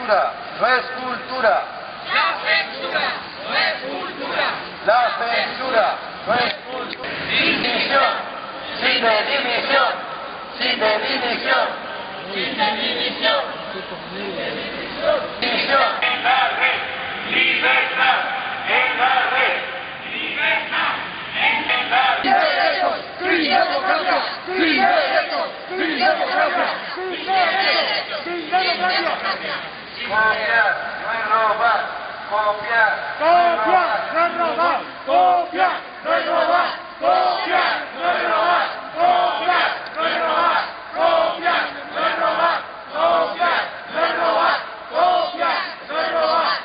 censura no es cultura. La censura no es cultura. La censura no es cultura. Dimisión, sin dimisión, sin dimisión, Sin dimisión. dimisión. En la red, libertad, en la red, Libertad. en la red. Derechos, sin democracia, sin derechos, sin democracia, sin derechos, sin democracia. Copiar, no es robar, copiar, Copiar, no es robar. Copiar, no es robar. Copiar, no es robar. Copiar, no es robar. Copiar, no es robar. Copiar, no es robar. Copiar, no es robar.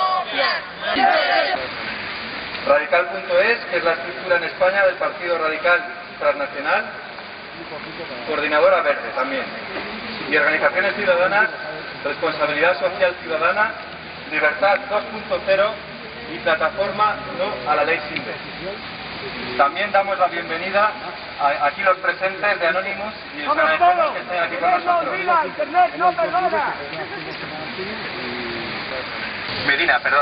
Radical.es, que es la estructura en España del Partido Radical Transnacional, Coordinadora Verde también, y organizaciones ciudadanas, Responsabilidad Social Ciudadana, Libertad 2.0 y Plataforma No a la Ley Sinde. También damos la bienvenida a aquí los presentes de Anonymous y les agradecemos que estén aquí con nosotros. Internet no perdona. Medina, perdón.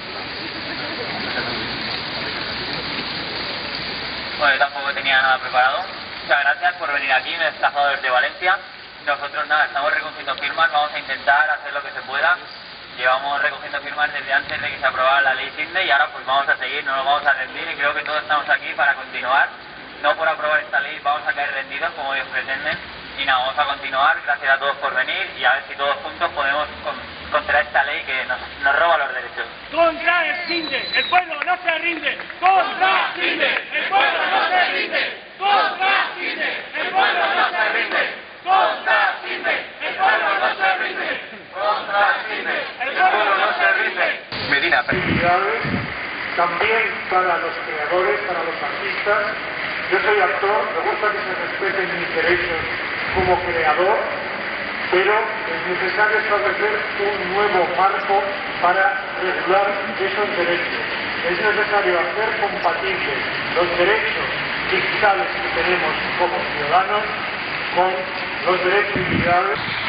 Bueno, yo tampoco tenía nada preparado. Muchas gracias por venir aquí, me he desplazado desde Valencia. Nosotros nada, estamos recogiendo firmas, vamos a intentar hacer lo que se pueda. Llevamos recogiendo firmas desde antes de que se aprobara la ley Sinde y ahora pues vamos a seguir, no nos vamos a rendir y creo que todos estamos aquí para continuar. No por aprobar esta ley vamos a caer rendidos como ellos pretenden y nada, vamos a continuar. Gracias a todos por venir y a ver si todos juntos podemos contra esta ley que nos roba los derechos. Contra el Sinde, el pueblo no se rinde. Contra el Sinde, el pueblo no se rinde. Contra el Sinde, el pueblo no se rinde. Contra el Sinde, el pueblo no se rinde. Contra el cine, El pueblo no se rinde. Medina, perdón. Actividades, también para los creadores, para los artistas. Yo soy actor, me gusta que se respeten mis derechos como creador, pero es necesario establecer un nuevo marco para regular esos derechos. Es necesario hacer compatibles los derechos digitales que tenemos como ciudadanos con los derechos individuales.